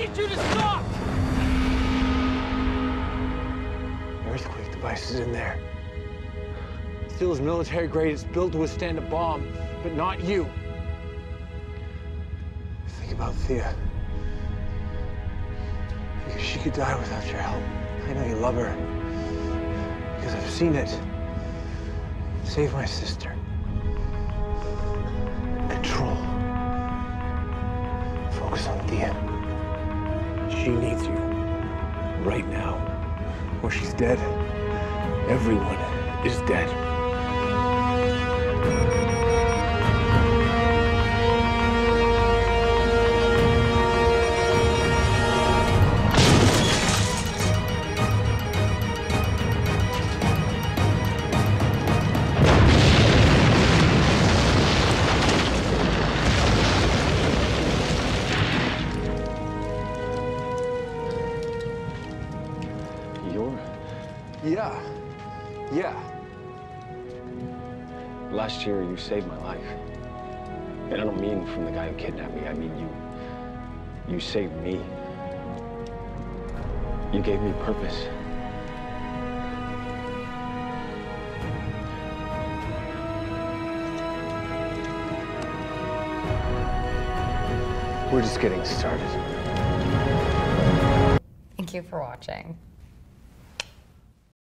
need you to stop! The earthquake device is in there. Steel is military grade. It's built to withstand a bomb, but not you. Think about Thea. Because she could die without your help. I know you love her. Because I've seen it. Save my sister. Control. Focus on Thea. She needs you. Right now. Or she's dead. Everyone is dead. Yeah. Last year, you saved my life. And I don't mean from the guy who kidnapped me. I mean you saved me. You gave me purpose. We're just getting started. Thank you for watching.